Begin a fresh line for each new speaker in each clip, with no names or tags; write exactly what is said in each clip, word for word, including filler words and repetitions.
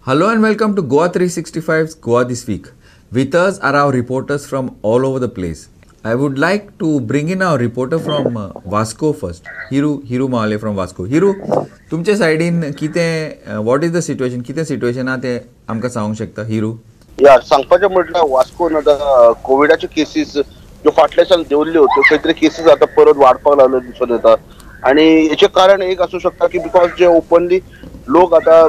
Hello and welcome to Goa three sixty-five's Goa This Week. With us are our reporters from all over the place. I would like to bring in our reporter from uh, Vasco first. Hiru Hiru Male from Vasco. Hiru, तुमच्या साइडीन कितें what is the situation? कितें situation हा ते आमकां सांगूंक शकता हिरू?
या सांगपाचें म्हटल्यार वास्कोन आतां कोविडाचे केसीस ज्यो फाटल्या दिसांनी देंवल्ल्यो त्यो खंय तरी केसीस आतां परत वाडपाक लागल्यो दिसून येता आनी हेचें कारण एक आसूं शकता की बिकॉज जे ओपनली लोक आतां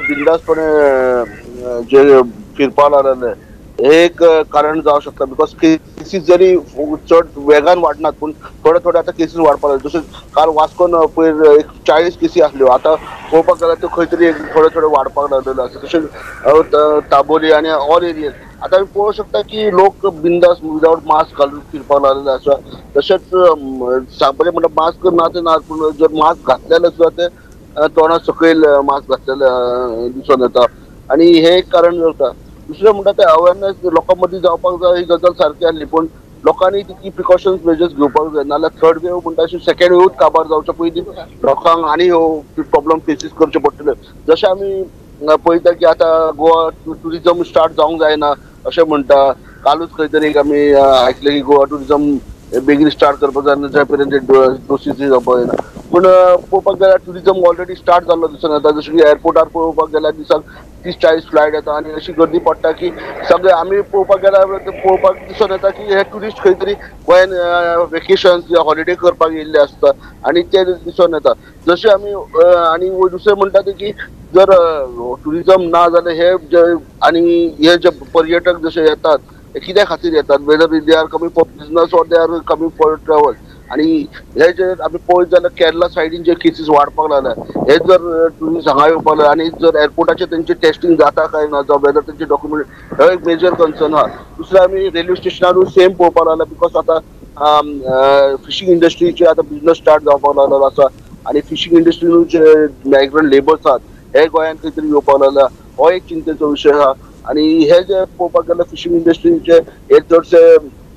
बिंदासपणे जे फिरपाक लागले हे एक कारण जावं शकता बिकॉज केसीस जरी चड वेगान वाडनात पूण थोडे थोडे आतां केसीस वाडपाक लागले. जशें काल वास्कोन पयर एक चाळीस केसी आसल्यो आतां पळोवपाक गेल्यार त्यो खंय तरी थोडे थोडे वाडपाक लागलेल्यो आसा. तशेंच दाबोली आनी ऑल एरियेज आतां आमी पळोवंक शकता की लोक बिंदास विदावट मास्क घालून फिरपाक लागलेले आसा. तशेंच सांगपाचें म्हणल्यार मास्क ना ते ना पूण जर मास्क घातलेले सुद्दां ते तोंडा सकयल मास्क घातलेले दिसून येता आनी हे एक कारण जाता. दुसरें म्हणटा तें अवेरनेस लोकां मदीं जावपाक जाय ही गजाल सारकी आसली पूण लोकांनी तितली प्रिकॉशन्स मेजर्स घेवपाक जाय नाल्यार थर्ड वेव म्हणटा अशी सेकंड वेवूच काबार जावच्या पयलीं लोकांक आनी ह्यो प्रॉब्लम फेसीस करचे पडटले. जशें आमी पळयता की आतां गोवा टुरिजम स्टार्ट जावंक जायना अशें म्हणटा. कालूच खंय तरी आमी आयकलें की गोवा टुरिजम बेगीन स्टार्ट करपाक जाय ज्या पर्यंत डोसीस जावपाक जायना पूण पळोवपाक गेल्यार टुरिजम ऑलरेडी स्टार्ट जाल्लो दिसून येता. जशें की एअरपोर्टार पळोवपाक गेल्यार दिसाक तीस चाळीस फ्लायट येता आनी अशी गर्दी पडटा की सगळे आमी पळोवपाक गेल्यार पळोवपाक दिसून येता की हे टुरिस्ट खंय तरी गोंयान वेकेशन्स या हॉलिडे करपाक येयल्ले आसता आनी ते दिसून येता. जशें आमी आनी दुसरें म्हणटा ते की जर टुरिजम ना जाल्यार हे जे आनी हे जे पर्यटक जशे येतात हे कित्या खातीर येतात whether they are coming for business or they are coming for travel. आनी हे जे आमी पळयत जाल्यार केरला सायडीन जे केसीस वाडपाक लागल्या हे जर ट्युरिस्ट हांगा येवपाक लागले आनी जर एअरपोर्टाचेर तेंचे टेस्टिंग जाता काय ना जावं वेदर तेंचे डॉक्युमेंट हो एक मेजर कन्सर्न आहा. दुसरें आमी रेल्वे स्टेशनारूय सेम पळोवपाक लागला बिकॉज आतां फिशींग इंडस्ट्रीचे आतां बिजनस स्टार्ट जावपाक लागलेलो आसा आनी फिशींग इंडस्ट्रीन जे मायग्रंट लेबर्स आहात हे गोंयान खंय तरी येवपाक लागला हो एक चिंतेचो विशय आहा. आनी हे जे पळोवपाक गेल्यार फिशींग इंडस्ट्रीचे हे चडशे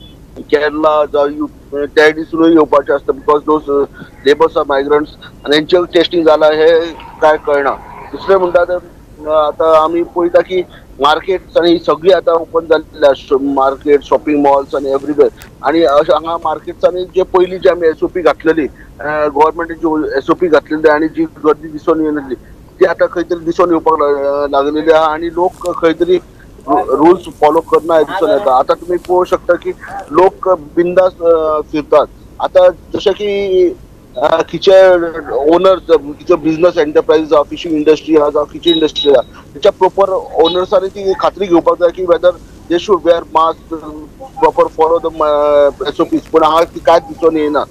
केरला जावं त्या दिसूनय येवपाचे आसता because those labours are migrants आनी हेंचे टेस्टिंग जाला हे काय कळना. दुसरें म्हणटा तें आतां आमी पळयता की मार्केट्स आनी सगळीं आतां ओपन जाल्ली आसा मार्केट शॉपिंग मॉल्स आनी एवरीवेर आनी हांगा मार्केट्सांनी जे पयलीं जी आमी एसओपी घातलेली गव्हर्मेंटाची एसओपी घातलेली आनी जी गर्दी दिसून येयली ती आतां खंय तरी दिसून येवपाक लागलेली आहा आनी लोक खंय तरी रूल्स फॉलो करना हे दिसून येता. आतां तुमी पळोवंक शकता की लोक बिंदास फिरतात. आतां जशें की खंयचे ओनर्स खंयचे बिजनस एंटरप्रायजीस आहा फिशींग इंडस्ट्री आहा जावं खंयची इंडस्ट्री आहा तेच्या प्रॉपर ओनर्सांनी ती खात्री घेवपाक जाय की whether they should wear mask proper follow the SOPs पूण हांगा ती कांयच दिसून येयना.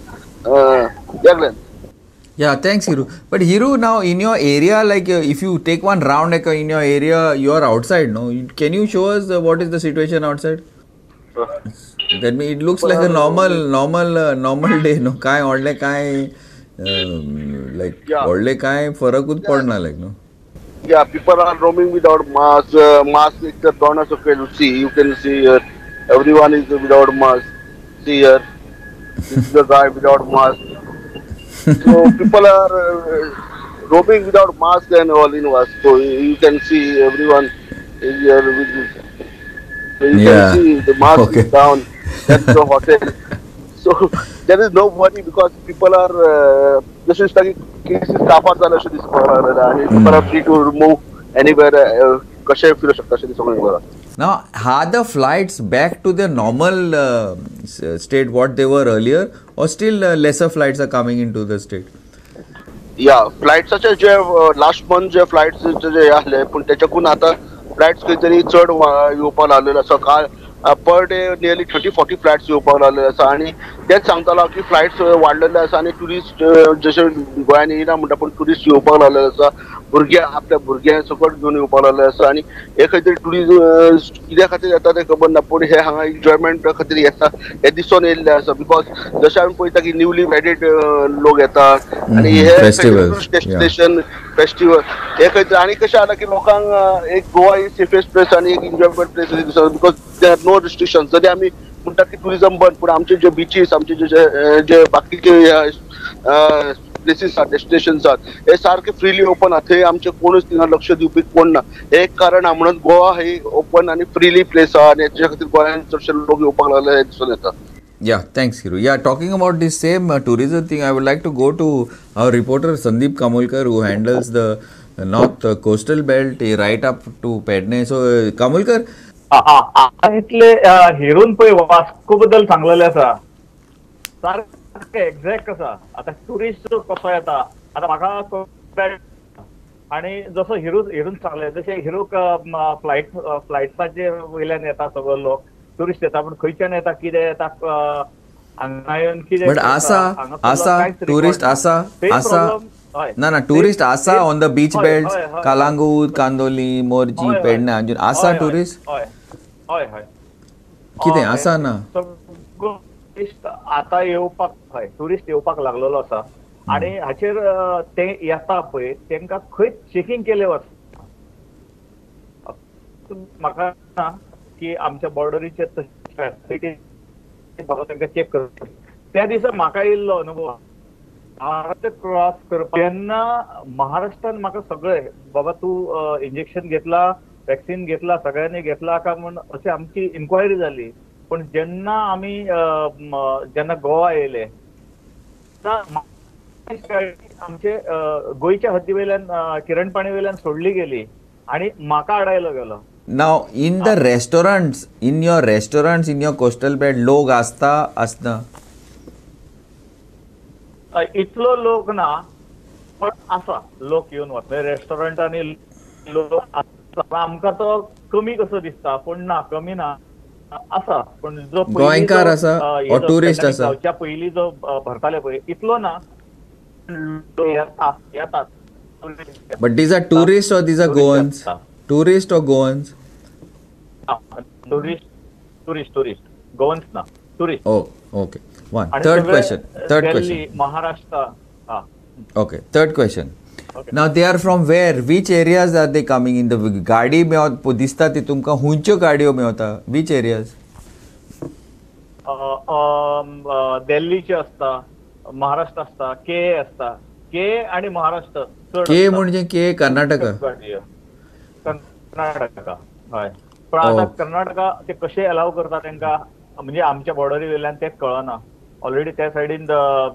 देगलेन
Yeah, thanks Hiru. But Hiru, now in your area, like uh, if you take one round like uh, in your area, you are outside, no? Can you show us uh, what is the situation outside? Uh, that means it looks like a normal, normal, uh, normal day, no? Kai ordle kai, like ordle kai farakut padna like, no?
Yeah, people are roaming without mask. Uh, mask is the corner of you see. You can see here, everyone is without mask. See here, this is the guy without mask. So people are uh, roaming without mask and all in Vasco. You can see everyone is here with this. So you
yeah.
can see the mask
okay.
is down. That's the hotel. So there is no worry because people are just uh, stuck. Cases kapat zala should this and people are free to move anywhere. Kashe firu shakta should this.
Now, are the flights back to the normal uh, state what they were earlier, or still uh, lesser flights are coming into the state?
Yeah, flights such as जे last month जे flights जे आले पण त्याच्याकून आता flights काही तरी चढ येवपाक लागलेले आसा. काल per day nearly thirty forty flights येवपाक लागलेले आसा आनी तेच सांगतालो की फ्लायट्स वाडलेले आसा आनी ट्युरिस्ट जशे गोंयान येयना म्हणटा पूण ट्युरिस्ट येवपाक लागलेले आसा. भुरग्यां आपल्या भुरग्यां सकट घेवन येवपाक लागले आसा आनी हे खंय तरी ट्युरिस्ट कित्या खातीर येता तें खबर ना पूण हे हांगा एन्जॉयमेंट खातीर येता हे दिसून येयल्ले आसा. बिकॉज जशें आमी पळयता की न्यूली मॅरीड लोक येतात आनी हे डेस्टिनेशन फेस्टिवल हे खंय तरी आनी कशें जालां की लोकांक एक गोवा इज सेफेस्ट प्लेस आनी एक एन्जॉयमेंट प्लेस दिसता because they are no restrictions. जरी आमी म्हणटा की टुरिजम बंद पूण आमचे जे बिचीस आमचे जे जे बाकीचे प्लेसीस आहात डेस्टिनेशन्स आहात हे सारखे फ्रीली ओपन आहात हे आमचे कोणच तिंगा लक्ष दिवपी कोण ना एक कारण हा म्हणून गोवा हे ओपन आणि फ्रीली प्लेस आहा आणि याच्या खातीर गोंयान चडशे लोक येवपाक लागले हे दिसून येता.
Yeah, thanks, Hiru. Yeah, talking about this same uh, tourism thing, I would like to go to our reporter Sandeep Kamolkar, who handles the uh, north uh, coastal belt uh, right up to Pedne. So, uh, Kamolkar,
इथले हिरून पळय वास्को बद्दल सांगलेले आसा सारखे exact कसा आता tourist कसो येता आता म्हाका आणि जसो हिरू हिरून सांगले जशे हिरूक फ्लायट फ्लायट्साचे वयल्यान येता सगळो लोक टुरिस्ट येता पण खंयच्यान येता कितें येता हांगा येवन कितें
but asa, asa, tourist asa, asa, ना ना tourist asa on the beach belts, Kalangut, Kandoli, Morji, Pedna, Anjun, asa tourist?
हय हय हय
कितें asa ना?
टुरिस्ट आता येवपाक हय टुरिस्ट येवपाक लागलेलो आसा आणि हाचेर ते येता पळय तांकां खंय चेकिंग केले वता म्हाका ना की आमच्या बॉर्डरीचेर फॅसिलिटी तांकां चेक करता त्या दिसा म्हाका येयल्लो अनुभव महाराष्ट्र क्रॉस करपाक तेन्ना महाराष्ट्रान म्हाका सगळें बाबा तूं इंजेक्शन घेतला वॅक्सिन घेतला सगळ्यांनी घेतला का म्हण अशी आमची इन्क्वायरी जाली पण जेन्ना आमी जेन्ना गोवा येयले आमचे गोंयच्या हद्दी वयल्यान किरण पाणी वयल्यान सोडली गेली आणि म्हाका आडायलो गेलो.
Now, in the restaurants, in your restaurants, in your coastal belt, लोक आसता आसना?
इतलो लोक ना पण आसा लोक येवन वता रेस्टॉरंटांनी लोक आसता आमकां तो कमी कसो दिसता पण ना कमी ना आसा पण जो
गोंयकार आसा or tourist आसा
जावच्या पयलीं जो भरताले पळय इतलो ना येता येतात.
But these are tourists or these are Goans? Tourist or Goans?
Tourist, tourist, tourist. Goans na, tourist.
Oh, okay. One. Third question. Third
Delhi,
question.
Maharashtra. Ah.
Okay. Third question.
Okay.
Now they are from where? Which areas are they coming in? The गाडी मेवत दिसता ती तुमकां हुंच्यो गाडयो Mewat. Which areas?
दिल्लीचे असता, महाराष्ट्र असता, के असता, के आणि महाराष्ट्र.
के म्हणजे के कर्नाटका.
कर्नाटका हय पण आता कर्नाटका ते कशे अलाव करता तांकां म्हणजे आमच्या बॉर्डरी वयल्यान ते कळना ऑलरेडी त्या सायडीन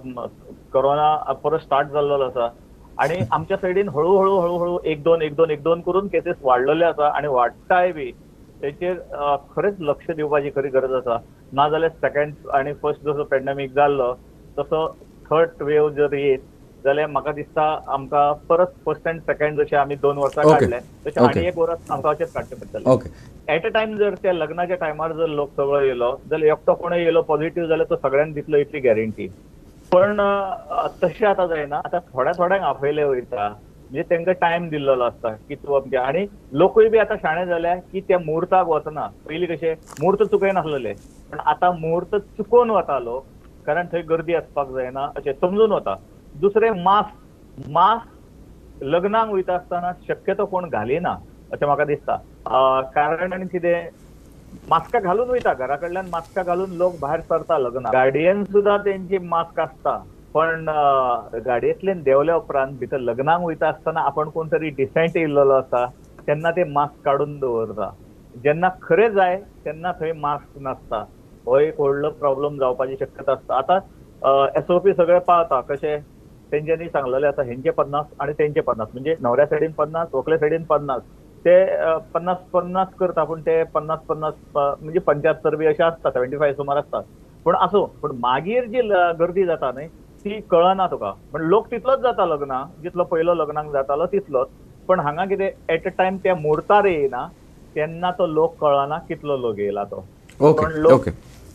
कोरोना परत स्टार्ट जाल्लो आसा आणि आमच्या सायडीन हळू हळू हळू हळू एक दोन एक दोन एक दोन करून केसीस वाडलेले आसा आणि वाडटाय बी तेचेर खरेंच लक्ष दिवपाची खरी गरज आसा नाजाल्यार सेकंड आणि फर्स्ट जसो पॅन्डेमीक जाल्लो तसो थर्ड वेव जर येत जाल्यार म्हाका दिसता आमकां परत फर्स्ट एंड सेकंड जशे आमी दोन वर्सां काडले तशें आनी एक वर्स आमकां अशेंच काडचें पडटलें.
ओके
एट अ टायम जर त्या लग्नाच्या टायमार जर लोक सगळो येयलो जाल्यार एकटो कोणूय येयलो पॉझिटिव्ह जाल्यार तो सगळ्यांक दितलो इतली गॅरंटी पण तशें आतां जायना आतां थोड्या थोड्यांक आपयले वयता म्हणजे तांकां टायम दिल्लो आसता की तूं अमकें आनी लोकूय बी आतां शाणे जाल्या की त्या मुहूर्ताक वचना पयलीं कशें मुहूर्त चुकयनासलेले पण आतां मुहूर्त चुकोवन वता लोक कारण थंय गर्दी आसपाक जायना अशें समजून वता. दुसरे मास्क मास्क लग्नाक वयता आसतना शक्यतो कोण घालिना अशें म्हाका दिसता कारण कितें मास्कां घालून वयता घरा कडल्यान मास्कां घालून लोक भायर सरता लग्नाक गाडयेन सुद्दां तेंची मास्क आसता पण गाडयेंतल्यान देंवल्या उपरांत भितर लग्नाक वयता आसतना आपण कोण तरी डिसेंट येयल्लो आसा तेन्ना ते मास्क काडून दवरता जेन्ना खरें जाय तेन्ना थंय मास्क नासता हो एक व्हडलो प्रॉब्लेम जावपाची शक्यता आसता. आतां एसओपी सगळे पाळता कशें तेंच्यांनी सांगलेले आसा हेंचे पन्नास आणि तेंचे पन्नास म्हणजे न्हवऱ्या सायडीन पन्नास व्हंकले सायडीन पन्नास ते पन्नास पन्नास करता पण ते पन्नास पन्नास म्हणजे पंच्यात्तर बी अशें आसता सेव्हन्टी फायव्ह सुमार आसता पण आसूं पण मागीर जी गर्दी जाता न्हय ती कळना तुका पण लोक तितलोच जाता लग्ना जितलो पयलो लग्नाक जातालो तितलोच पण हांगा कितें एट अ टायम त्या मुहूर्तार येयना तेन्ना तो लोक कळना कितलो लोक येयला तो.
ओके ओके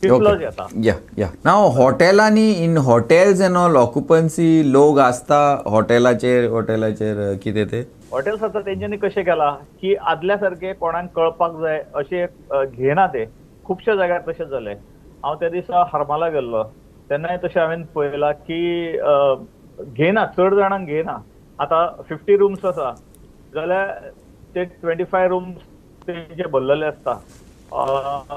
या या नाव हॉटेलांनी in hotels and all occupancy लोक आसता हॉटेलाचेर हॉटेलाचेर कितें ते
हॉटेल्स आतां तेंच्यांनी कशें केलां की आदल्या सारके कोणाक कळपाक जाय अशें घेना ते खुबश्या जाग्यार तशें जालें. हांव त्या दिसा हरमला गेल्लो तेन्नाय तशें हांवें पळयलां की घेना चड जाणांक घेना आतां फिफ्टी रूम्स आसा जाल्यार ते ट्वेंटी फाय रूम्स तेंचे भरलेले आसता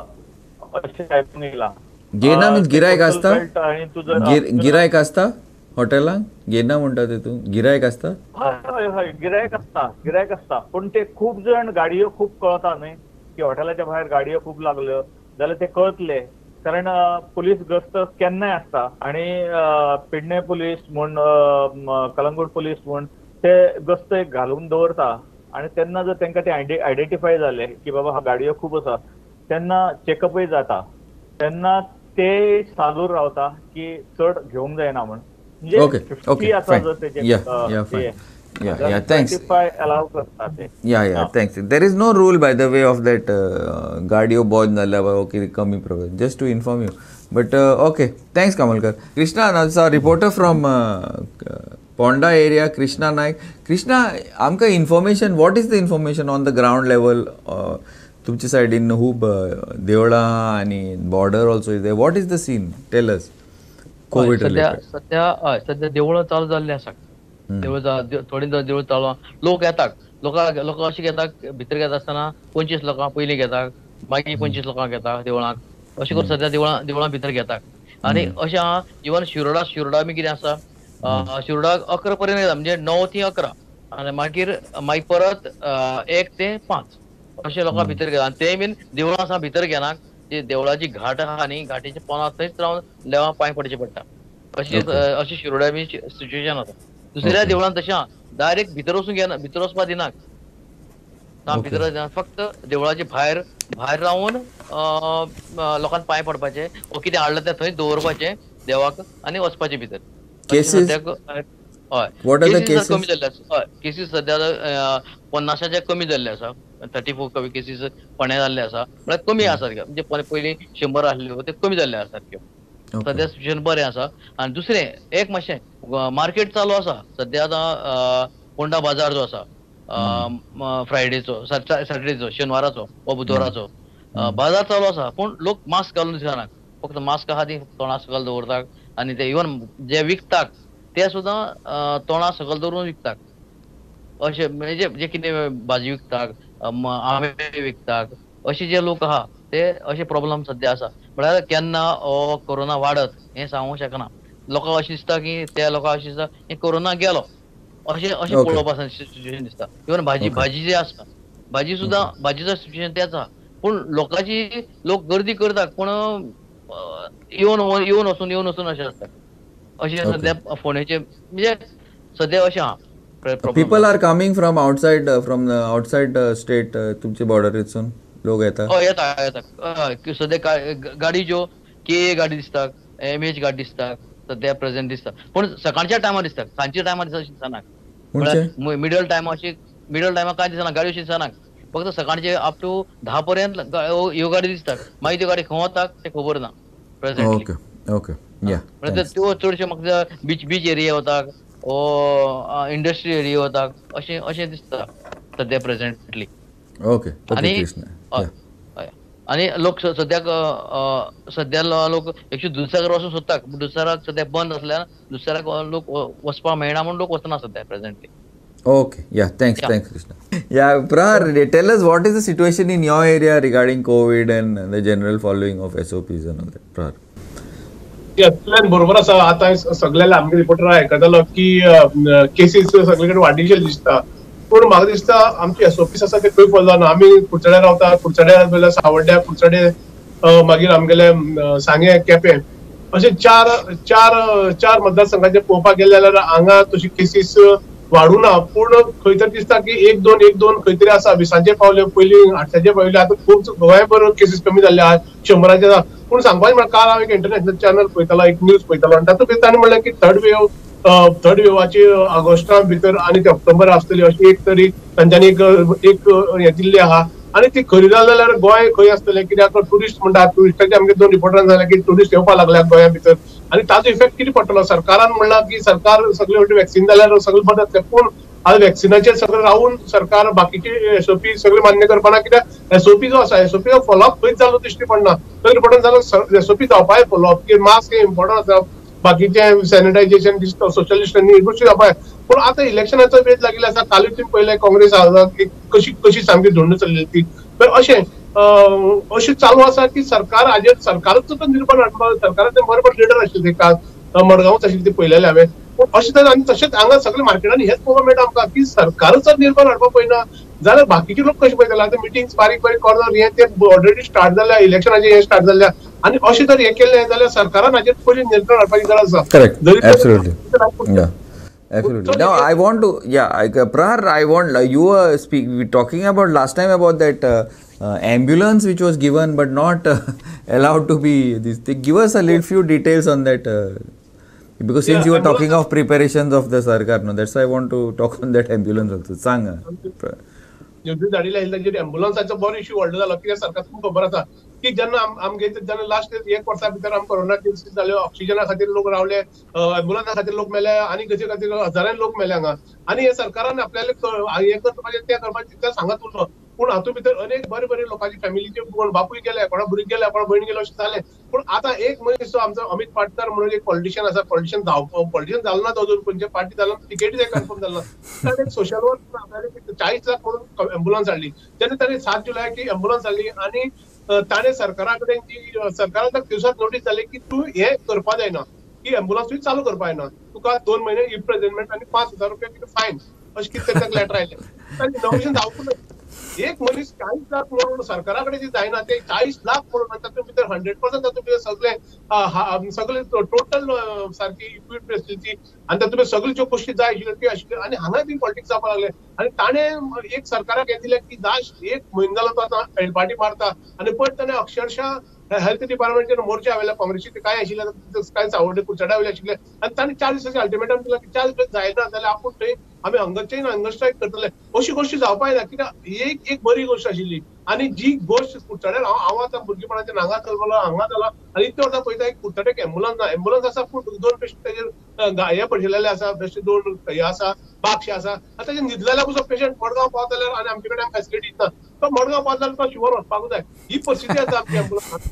अशें आयकूंक येयलां.
घेना मीन्स गिरायक आसता गिरायक आसता हॉटेलांक घेना म्हणटा ते तूं गिरायक आसता?
हय हय हय गिरायक आसता गिरायक आसता पूण ते खूब जण गाडयो खूब कळता न्हय की हॉटेलाच्या भायर गाडयो खूब लागल्यो जाल्यार ते कळतले कारण पुलीस गस्त केन्नाय आसता आणि पेडणे पुलीस म्हूण कलंगूट पुलीस म्हूण ते गस्त एक घालून दवरता आणि तेन्ना जर तांकां ते आयडेंटिफाय जाले की बाबा हा गाडयो खूब आसा तेन्ना चेकअपय जाता तेन्ना ते चालू रावता की चड घेवंक जायना म्हण म्हणजे
Okay, okay, fine. Yeah, yeah, fine. Yeah, yeah, thanks.
अलाव करता ते
Yeah, yeah, thanks. There is no rule, by the way, of that uh, Gardio Bod Nalava, okay, Kami Prabhu, just to inform you. But uh, okay, thanks, Kamalkar. Krishna, also a reporter from uh, uh, Ponda area, Krishna Naik. Krishna, amka information, what is the information on the ground level? Uh, तुमची side in Hub, uh, Deola and border also is there. What is the scene? Tell us.
COVID related. सध्या हय सध्या देवळां चालू जाल्ली आसा देवळां थोडी देवळां चालू लोक येतात लोकां लोक अशें घेतात भितर घेता आसतना पंचवीस लोकां पयलीं घेतात मागीर पंचवीस लोकांक घेतात देवळांक अशें करून सध्या देवळां देवळां भितर घेतात आनी अशें आहा इवन शिरोडा शिरोडा बी कितें आसा शिरोडा अकरा पर्यंत येता म्हणजे णव ती अकरा आनी मागीर मागीर परत एक ते पांच अशें लोकां भितर घेतात आनी ते बीन देवळां आसा भितर घेनात जे देवळाची घाट आहा न्ही घाटीच्या पोंदा थंयच रावन देवाक पांय पडचे पडटा अशी अशी शिरोड्या बी सिच्युएशन आसा दुसऱ्या देवळान तशें आहा डायरेक्ट भितर वचूंक घेना भितर वचपाक दिनात ना भितर फक्त देवळाचे भायर भायर रावन लोकांक पांय पडपाचे वो कितें हाडलां तें थंय दवरपाचें देवाक आनी वचपाचें भितर
केसीस
हय केसीस कमी जाल्ले आसा हय केसीस सद्या पन्नासाच्या कमी जाल्ले आसा थर्टी फोर कमी केसीस फोंड्या जाल्ले आसा म्हळ्यार कमी आसा म्हणजे पयलीं शंबर आसल्यो ते कमी जाल्ले आसा सारक्यो सद्या सिच्युएशन बरें आसा आनी दुसरें एक मातशें मार्केट चालू आसा सद्या आतां पोंडा बाजार जो आसा फ्रायडेचो सॅटर्डेचो शेनवाराचो वा बुधवाराचो बाजार चालू आसा पूण लोक मास्क घालून दिसनात फक्त मास्क आहा ती तोंडा सकयल दवरतात आनी ते इवन जे विकतात ते सुद्दां तोंडा सकयल दवरून विकतात अशें म्हणजे जे कितें भाजी विकतात आंबे विकतात अशे जे लोक आहा ते अशे प्रॉब्लेम सध्या आसा म्हळ्यार केन्ना हो कोरोना वाडत हें सांगूंक शकना लोकांक अशें दिसता की त्या लोकांक अशें दिसता की कोरोना गेलो अशें अशें पळोवप आसा सिच्युएशन दिसता इवन भाजी भाजी जे आसता भाजी सुद्दां भाजीचो सिच्युएशन तेच आहा पूण लोकांची लोक गर्दी करतात पूण येवन येवन वचून येवन वचून अशें आसता अशें सध्या फोंडेचे म्हणजे सध्या अशें आहा
people are coming from outside uh, from the outside uh, state uh, तुमचे बॉर्डरीसून लोक येतात
हय येतात येतात सध्या गाडी ज्यो के गाडी दिसतात एम एच गाडी दिसतात सध्या प्रेझेंट दिसतात पूण सकाळच्या टायमार दिसतात सांजच्या टायमार दिसता अशें दिसना मिडल टायमा अशी मिडल टायमार काय दिसना गाडी अशी दिसना फक्त सकाळचे अप टू धा पर्यंत ह्यो गाडी दिसतात मागीर त्यो गाडी खंय वतात ते खबर ना प्रेझेंटली
ओके ओके या
त्यो चडश्यो म्हाका बीच बीच एरिया वतात ओ इंडस्ट्री एरिया वतात अशें अशें दिसता सध्या प्रेझेंटली
ओके
आनी आनी लोक सद्याक सद्या लोक एकशे दुसऱ्याक वचूंक सोदतात दुसऱ्याक सद्या बंद आसल्यार दुसऱ्याक लोक वचपाक मेळना म्हणून लोक वचना सद्या presently
Okay, yeah, thanks, yeah. thanks, Krishna. Yeah, Prahar, tell us what is the situation in your area regarding COVID and the general following of S O Ps and all that, Prahar.
यातल्यान बरोबर आसा आता सगळ्या आमगे reporter आयकतालो की cases सगळीकडे वाडिशे दिसता पूण म्हाका दिसता आमचे एसओपीस आसा ते खंय फॉलो जाना आमी कुडचड्यार रावता कुडचड्यार जाल्यार सावड्ड्या कुडचडे मागीर आमगेले सांगे केपें अशे चार चार चार मतदारसंघाचे पळोवपाक गेले जाल्यार हांगा तशी केसीस वाडूना पूण खंय तरी दिसता की एक दोन एक दोन खंय तरी आसा विसांचे पावले पयलीं आठशांचे पावले आतां खूब गोंयभर केसीस कमी जाल्ले आहा शंबराचे पूण सांगपाचें म्हळ्यार काल हांव एक इंटरनॅशनल चॅनल पळयतालो एक न्यूज पळयतालो आनी तातूंत तांणी म्हणलें की थर्ड वेव थर्ड वेवाची ऑगस्टा भितर आनी ते ऑक्टोबर आसतली अशी एक तरी तांच्यांनी एक एक हें दिल्ली आहा आनी ती खरी जाली जाल्यार गोंय खंय आसतलें कित्याक टुरिस्ट म्हणटा टुरिस्टाचे आमगे दोन रिपोर्टान जालें की टुरिस्ट येवपाक लागल्यात गोंया भितर आनी ताजो इफेक्ट कितें पडटलो सरकारान म्हणला की सरकार सगळे फावटी वॅक्सिन जाल्यार सगळें बरें जातलें पूण आज वॅक्सिनाचेर सगळें रावून सरकार बाकीचे एसओपी सगळे मान्य करपाना कित्याक एसओपी जो आसा एसओपी फॉलोअप खंयच जालो दिश्टी पडना तो रिपोर्टान जालो एसओपी जावपाय फॉलोअप की मास्क हे इम्पॉर्टंट आसा बाकीचे सॅनिटायझेशन सोशल डिस्टन्सिंग ही गोष्टी जावपाय पूण आतां इलेक्शनाचो वेळ लागिल्लो आसा कालूच तुमी पळयलें काँग्रेस कशी कशी सामकी झुंड चल्लेली ती अशें अशें चालू आसा की सरकार हाजेर सरकारच निर्बंध हाडपाक सरकाराचे बरोबर लिडर आशिल्ले काल मडगांवच आशिल्ले ते पळयलेले हांवें अशें तरेन आनी तशेंच हांगा सगळे मार्केटांनी हेच पळोवपाक मेळटा आमकां की सरकारच जर निर्बंध हाडपाक पळयना जाल्यार बाकीचे लोक कशे पळयतले. आतां मिटिंग्स बारीक बारीक कॉर्नर हे ते ऑलरेडी स्टार्ट जाल्या, इलेक्शनाचे हे स्टार्ट जाल्या आनी अशें जर हे केलें जाल्यार सरकारान हाचेर पयलीं नियंत्रण हाडपाची गरज आसा.
Correct. Absolutely. Yeah. Absolutely. Now I want to, yeah, I, Prahar, I want, like, you were speak, we were talking about last time about that uh, uh, ambulance which was given but not uh, allowed to be this. They give us a little few details on that uh, because since
Yeah,
you were talking
ambulance-
of preparations of the Sarkar, no, that's why I want to talk on that ambulance also. Sang. uh,
योजना धाडिल्ल्या तांचेर एम्ब्युलन्साचो बरो issue व्हडलो जालो कित्याक सरकार तुमकां खबर आसा की जेन्ना आमगे जेन्ना लास्ट एक वर्सा भितर आमकां कोरोना केसीस जाल्यो, ऑक्सिजना खातीर लोक रावले, एम्ब्युलन्सा खातीर लोक मेले आनी कशे खातीर हजारांनी लोक मेले हांगा आनी हे सरकारान आपल्याले हे करपाचें तें करपाचें तितलें सांगत उरलो. पूण हातूंत भितर अनेक बरे बरे लोकांची फॅमिलीचे कोण बापूय गेले, कोणा भुरगे गेले, कोणा भयण गेलो अशें जालें. पूण आतां एक मनीस जो आमचो अमित पाटकर म्हणून एक पॉलिटिशियन आसा, पॉलिटिशियन जावप पॉलिटिशियन जालो ना तो अजून खंयचे पार्टी जालो टिकेटी ते कन्फर्म जालो ना, ताणें सोशल वर्क आपल्याला चाळीस लाख म्हणून एम्ब्युलन्स हाडली. तेन्ना ताणें सात जुलयाची एम्ब्युलन्स हाडली आनी ताणें सरकारा कडेन जी सरकारान दिवसांत नोटीस जाली की तूं हे करपा जायना, की एम्ब्युलन्स तुवें चालू करपा जायना, तुका दोन महिने इम्प्रिजनमेंट आनी पांच हजार रुपया कितें फायन अशें कितें ताका लेटर आयलें. ताणें इनोव्हेशन जावपूच ना. एक मनीस चाळीस लाख म्हणून सरकारा कडेन जी जायना ते चाळीस लाख म्हणून तातूंत भितर हंड्रेड पर्संट तातूंत भितर सगळे सगळे टोटल सारकी इक्विप फेसिलिटी आनी तातूंत भितर सगळ्यो ज्यो गोश्टी जाय आशिल्ल्यो त्यो आशिल्ल्यो आनी हांगा बी पॉलिटिक्स जावपाक लागले. आनी ताणें एक सरकाराक हें दिलें की लास्ट एक म्हयनो जालो तो आतां हेडपाटी मारता आनी पळय ताणें अक्षरशः हेल्थ डिपार्टमेंटचे मोर्चे हावेले, काँग्रेसीचे काय आशिल्ले काय सावड्डे कुचड्या वयले आशिल्ले आनी ताणें चार दिसांचे अल्टिमेटम दिला की चार दीस जायना जाल्यार आपूण थंय आमी हंगरचे हंगर स्ट्रायक करतले. अशी गोश्टी जावपाक ना कित्याक एक एक बरी गोश्ट आशिल्ली आनी जी गोश्ट कुचड्यार हांव हांव आतां भुरगेपणाच्यान हांगा चललो हांगा जाला आनी इतले वर्सां पळयता एक कुचड्याक एम्ब्युलन्स ना. एम्ब्युलन्स आसा पूण दोन पेशंट ताजेर हे पडशिल्ले आसा, बेश्टे दोन हे आसा बागशे आसा. आतां ताजेर न्हिदलेल्या पुसो पेशंट मडगांव पावता जाल्यार आनी आमचे कडेन फेसिलिटीज ना. तो मडगांव पावता जाल्यार तो शिवर वचपाकूच जाय. ही परिस्थिती आसा आमची एम्ब्युलन्स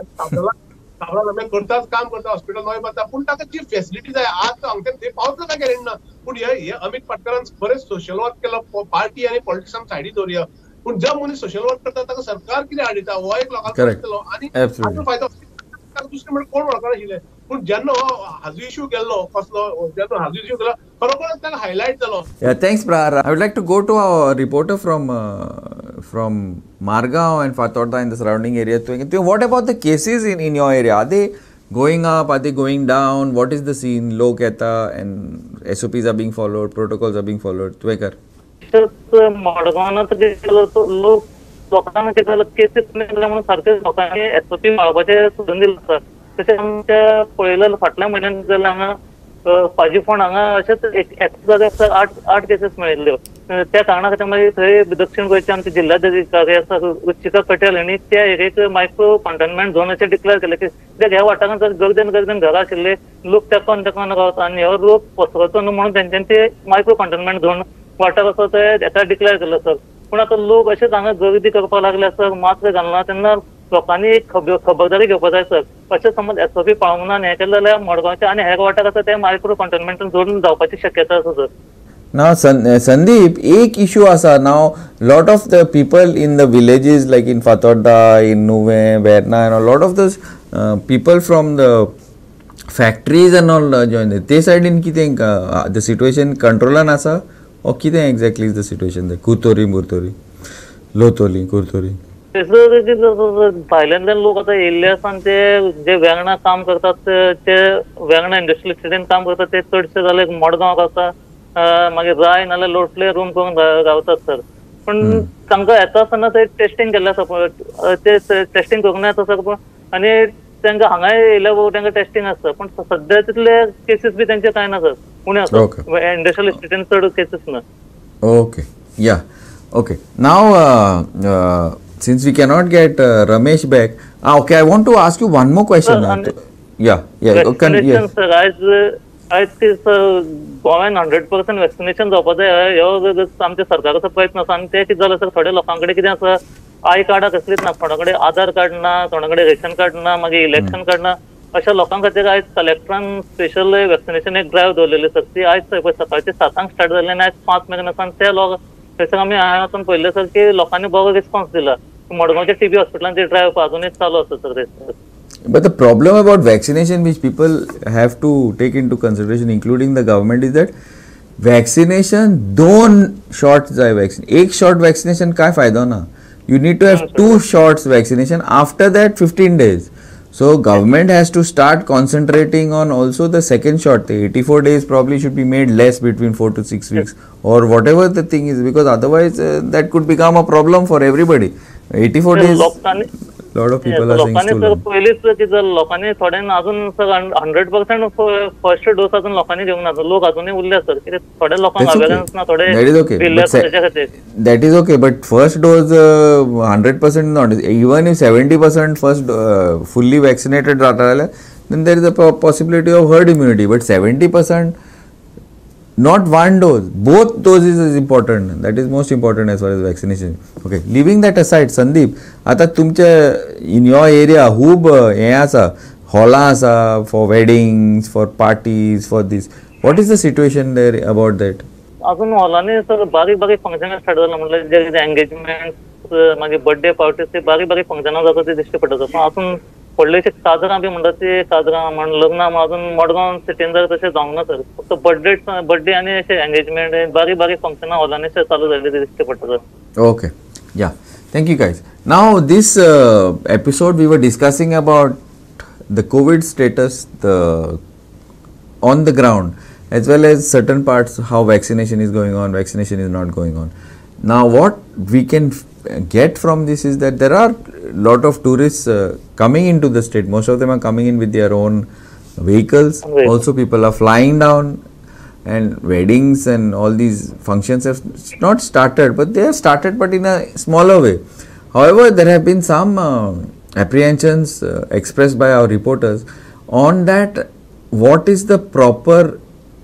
आम्ही करतात काम करता हॉस्पिटल नवी बांदता पूण ताका जी फेसिलिटी जाय आज हांगा ते पावता काय गॅरंटी ना. पूण हे अमित पाटकरान बरेच सोशल वर्क केलो, पार्टी आनी पॉलिटिक्सान सायडी दवरया. पूण जो मनीस सोशल वर्क करता ताका सरकार कितें हाडिता हो एक लोकांचो दिसतलो आनी हाचो फायदो दुसरे म्हणून कोण वळखना आशिल्ले. पूण जेन्ना हो हाजो इश्यू गेल्लो कसलो जेन्ना हाजो इश्यू गेलो खरोखरच ताका हायलायट जालो.
Yeah, thanks, Prahar. I would like to go to our reporter from uh, from Margao and Fatorda in the surrounding area. What about the cases in, in your area? Are they going up? Are they going down? What is the scene? Lok yeta and S O Ps are being followed, protocols are being followed. Twekar.
मडगावांत लोक लोकांना cases म्हणून सारखे लोकांनी S O P पाळपाचें सोडून दिलें आसा. तशें आमच्या पळयलें फाटल्या म्हयन्यान जाल्यार हांगा पाजी फोंड हांगा अशेंच एका जाग्यार आठ आठ केसीस मेळिल्ल्यो. त्या कारणां खातीर मागीर थंय दक्षिण गोंयचे आमचे जिल्हाधिकारी आसा रुचिका पटेल हांणी त्या एरियेक मायक्रो कंटेनमेंट झोन अशें डिक्लेअर केलें की त्या ह्या वाठारांत जर गर्देन गर्देन घरां आशिल्ले लोक तेकोन तेकोन रावता आनी हो लोक पसरचो न्हू म्हणून तेंच्यांनी ते मायक्रो कंटेनमेंट झोन वाठार असो ते हेका डिक्लेअर केल्लो सर. पूण आतां लोक अशेंच हांगा गर्दी करपाक लागले सर, मास्क घालना तेन्ना लोकांनी एक खबरदारी घेवपाक जाय सर. अशें समज एस ओ पी पाळूंक ना हें केलें जाल्यार मडगांवचे आनी हेर वाठार आसा ते मायक्रो कंटेनमेंट झोन जावपाची शक्यता आसा सर.
Now, Sandeep, एक issue asa now. Lot of the people in the villages like in Fatorda, in Nuve, Verna, and a lot of those uh, people from the factories and all uh, join. They side in कितें uh, the situation controlan asa or कितें exactly is the situation there? Kutori, Murtori, Lotoli, Kurtori.
भायल्यान लोक आतां येयल्ले आसा आनी ते जे वेंगणा काम करतात ते वेंगणा इंडस्ट्रियल इस्टेटीन काम करतात ते चडशे जाले मडगांवाक आसा, मागीर राय नाल्यार लोटले रूम करून रावतात सर. पण तांकां येता आसतना ते टेस्टिंग केल्लें आसा, ते टेस्टिंग करून येता सर. आनी तांकां हांगा येयल्या तांकां टेस्टिंग आसता पूण सद्या तितले केसीस बी तेंचे कांय ना सर. उणे आसा इंडस्ट्रियल इस्टेटीन चड केसीस ना.
ओके, या ओके. नाव since we cannot get uh, Ramesh back, ah, okay, I want to ask you one more question.
Sir,
uh, yeah, yeah.
Vaccination, sir, आज आज गोव्यान हंड्रेड पर्सेंट वॅक्सिनेशन जावपाक जाय ह्यो आमच्या सरकाराचो प्रयत्न आसा. आनी ते कितें जालें सर थोड्या लोकां कडेन कितें आसा आय कार्डां कसलीच ना, थोड्या कडेन आधार कार्ड ना, थोड्या कडेन रेशन कार्ड ना, मागीर इलेक्शन कार्ड ना. अशा लोकां खातीर आयज कलेक्टरान स्पेशल वॅक्सिनेशन एक ड्रायव्ह दवरलेली सर. ती आयज पळय सकाळची सातांक स्टार्ट जाल्ली आनी आयज पांच मेरेन आसा. आनी ते लोक थंयसर आमी हांवें वचून पळयलें सर की लोकांनी बरो रिस्पॉन्स दिला. मडगांवच्या टीबी हॉस्पिटलान ती ड्रायव्ह अजूनच चालू आसा sir.
But the problem about vaccination, which people have to take into consideration, including the government, is that vaccination दोन shots जाय vaccine. एक shot vaccination काय फायदा ना. You need to have two shots vaccination. After that, fifteen days. So government has to start concentrating on also the second shot. The eighty-four days probably should be made less between four to six weeks or whatever the thing is, because otherwise uh, that could become a problem for everybody. eighty-four days. lot of people are saying
लोकांनी
too
sir
long.
पहिलीच की जर लोकांनी थोड्यांनी अजून sir hundred percent first dose अजून लोकांनी घेऊन ना लोक अजूनही उरले सर कित्याक थोड्या लोकांक
That's okay.
अवेअरनेस ना थोडे
That is okay.
दिल्ले
But se-
त्याच्या खातीर
That is okay, but first dose uh, one hundred percent not. Even if seventy percent first uh, fully vaccinated rata, then there is a po- possibility of herd immunity. But seventy percent, not one dose, both doses is important. That is most important as far as vaccination. Okay, leaving that aside, Sandeep, आता तुमच्या in your area खूप हे आसा हॉला आसा for weddings, for parties, for this. What is the situation there about that?
अजून हॉलांनी sir बारीक बारीक फंक्शनां start जालां म्हटल्यार जे कितें एंगेजमेंट मागीर बर्थडे पार्टीज ते बारीक बारीक फंक्शनां जाता ते दिश्टी पडटा पूण अजून व्हडलेशे काजरां बी म्हणटात ते काजरां म्हण लग्नां अजून मडगांव सिटीन जर तशें जावंक ना सर फक्त बर्थडे बर्थडे आनी अशे एंगेजमेंट बारीक बारीक फंक्शनां हॉलांनी चालू जाल्ली ते दिश्टी पडटा sir.
Okay, yeah, thank you guys. Now this uh, episode we were discussing about the COVID status, the on the ground, as well as certain parts how vaccination is going on, vaccination is not going on. Now what we can f- get from this is that there are lot of tourists uh, coming into the state. Most of them are coming in with their own vehicles.
Right.
Also people are flying down, and weddings and all these functions have not started, but they have started, but in a smaller way. However, there have been some uh, apprehensions uh, expressed by our reporters on that what is the proper,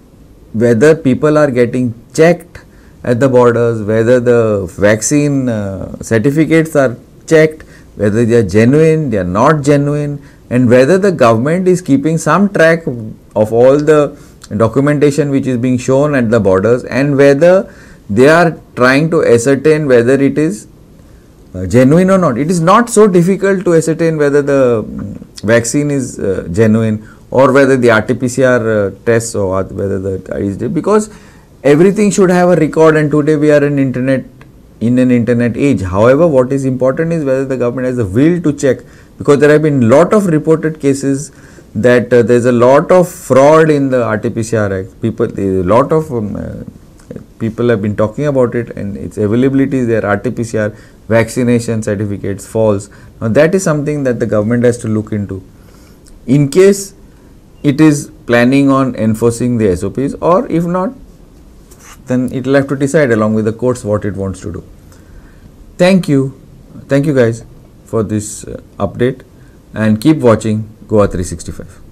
whether people are getting checked at the borders, whether the vaccine uh, certificates are checked, whether they are genuine, they are not genuine, and whether the government is keeping some track of all the documentation which is being shown at the borders, and whether they are trying to ascertain whether it is uh, genuine or not. It is not so difficult to ascertain whether the mm, vaccine is uh, genuine or whether the R T P C R uh, tests or whether the is because everything should have a record, and today we are in internet in an internet age. However, what is important is whether the government has the will to check, because there have been lot of reported cases that uh, there is a lot of fraud in the R T P C R Act. People, a lot of um, uh, people have been talking about it, and its availability is there. R T P C R vaccination certificates false. Now that is something that the government has to look into. In case it is planning on enforcing the S O Ps, or if not, then it will have to decide along with the courts what it wants to do. Thank you. Thank you guys for this uh, update, and keep watching Goa three sixty-five.